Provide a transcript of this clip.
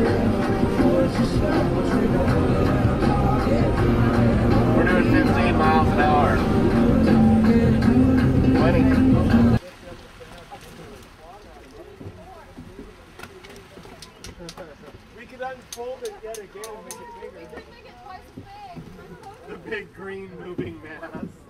We're doing 15 miles an hour. 20. We could unfold it yet again and make it bigger. We could make it twice as big. The big green moving mass.